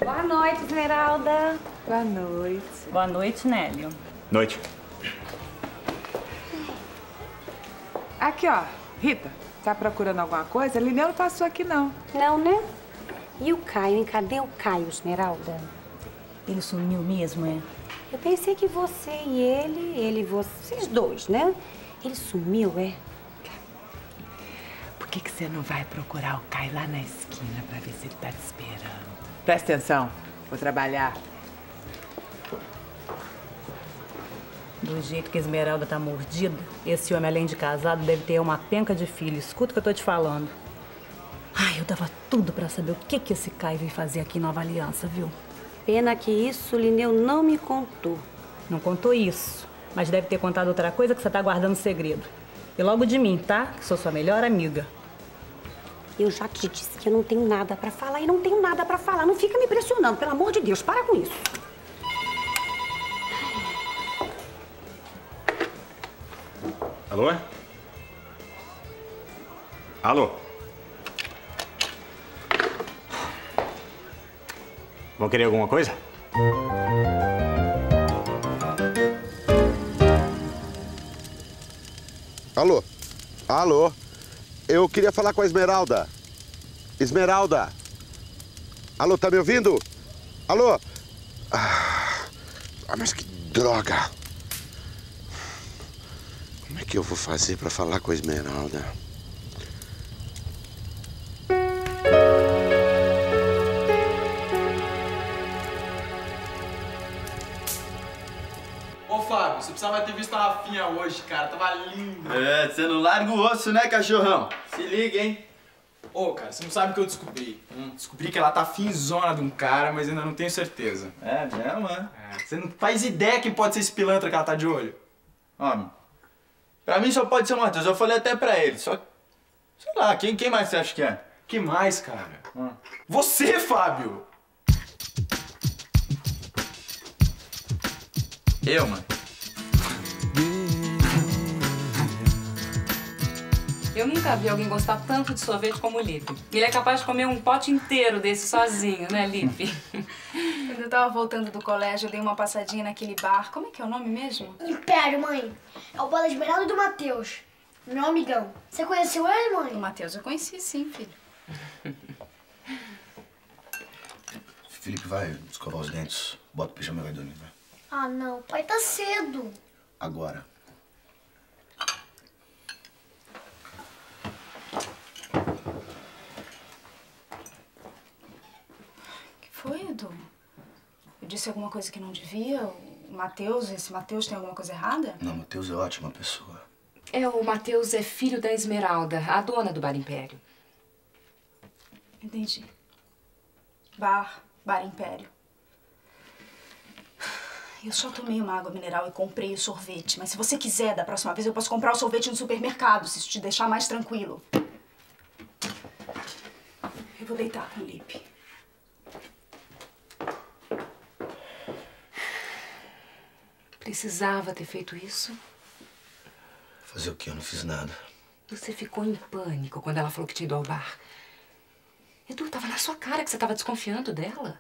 Boa noite, Esmeralda. Boa noite. Boa noite, Nélio. Noite. Aqui, ó. Rita, tá procurando alguma coisa? Lineu não passou aqui, não. Não, né? E o Caio, hein? Cadê o Caio, Esmeralda? Ele sumiu mesmo, é? Eu pensei que você e ele e vocês dois, né? Ele sumiu, é? Por que você não vai procurar o Caio lá na esquina pra ver se ele tá te esperando? Presta atenção, vou trabalhar. Do jeito que a Esmeralda tá mordida, esse homem, além de casado, deve ter uma penca de filhos. Escuta o que eu tô te falando. Ai, eu dava tudo pra saber o que esse Caio veio fazer aqui em Nova Aliança, viu? Pena que isso o Lineu não me contou. Não contou isso, mas deve ter contado outra coisa que você tá guardando segredo. E logo de mim, tá? Que sou sua melhor amiga. Eu já te disse que eu não tenho nada pra falar e não tenho nada pra falar. Não fica me pressionando, pelo amor de Deus, para com isso. Alô? Alô? Vão querer alguma coisa? Alô? Alô? Eu queria falar com a Esmeralda. Esmeralda? Alô, tá me ouvindo? Alô? Mas que droga! Como é que eu vou fazer pra falar com a Esmeralda? Ô, Fábio, você precisava ter visto a Rafinha hoje, cara. Tava linda. É, você não larga o osso, né, cachorrão? Se liga, hein? Ô, cara, você não sabe o que eu descobri. Descobri que ela tá finzona de um cara, mas ainda não tenho certeza. É, mesmo, é? Você não faz ideia quem pode ser esse pilantra que ela tá de olho. Homem, pra mim só pode ser o Matheus. Eu falei até pra ele, só... Sei lá, quem mais você acha que é? Que mais, cara? Você, Fábio! Eu, mano. Eu nunca vi alguém gostar tanto de sorvete como o Lipe. Ele é capaz de comer um pote inteiro desse sozinho, né, Lipe? Quando eu tava voltando do colégio, eu dei uma passadinha naquele bar. Como é que é o nome mesmo? Império, mãe. É o bar da Esmeralda e do Matheus. Meu amigão. Você conheceu ele, mãe? O Matheus eu conheci, sim, filho. Felipe, vai escovar os dentes. Bota o pijama e vai dormir, vai. Ah, não. Pai, tá cedo. Agora. O que foi, Edu? Eu disse alguma coisa que não devia? O Matheus, esse Matheus tem alguma coisa errada? Não, Matheus é ótima pessoa. O Matheus é filho da Esmeralda, a dona do Bar Império. Entendi. Bar Império. Eu só tomei uma água mineral e comprei o sorvete. Mas se você quiser, da próxima vez, eu posso comprar o sorvete no supermercado, se isso te deixar mais tranquilo. Eu vou deitar com o Lipe. Precisava ter feito isso? Fazer o quê? Eu não fiz nada. Você ficou em pânico quando ela falou que tinha ido ao bar. Edu, tava na sua cara que você tava desconfiando dela.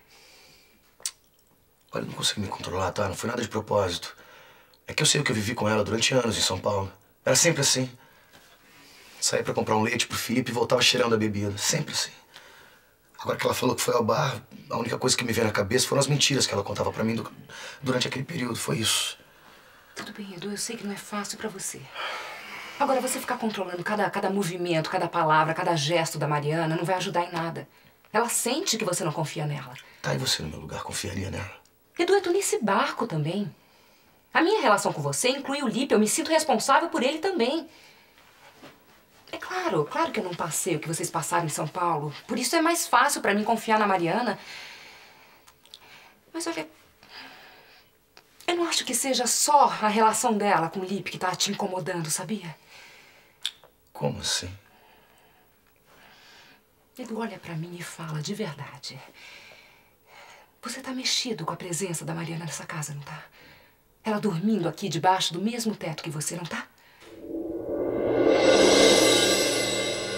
Olha, eu não consigo me controlar, tá? Não foi nada de propósito. É que eu sei o que eu vivi com ela durante anos em São Paulo. Era sempre assim. Saía pra comprar um leite pro Felipe e voltava cheirando a bebida. Sempre assim. Agora que ela falou que foi ao bar, a única coisa que me veio na cabeça foram as mentiras que ela contava pra mim durante aquele período. Foi isso. Tudo bem, Edu, eu sei que não é fácil pra você. Agora, você ficar controlando cada movimento, cada palavra, cada gesto da Mariana não vai ajudar em nada. Ela sente que você não confia nela. Tá, e você no meu lugar confiaria nela? Edu, eu tô nesse barco também. A minha relação com você inclui o Lipe, eu me sinto responsável por ele também. É claro que eu não passei o que vocês passaram em São Paulo. Por isso é mais fácil pra mim confiar na Mariana. Mas olha, eu não acho que seja só a relação dela com o Lipe que tá te incomodando, sabia? Como assim? Edu, olha pra mim e fala de verdade. Você tá mexido com a presença da Mariana nessa casa, não tá? Ela dormindo aqui debaixo do mesmo teto que você, não tá?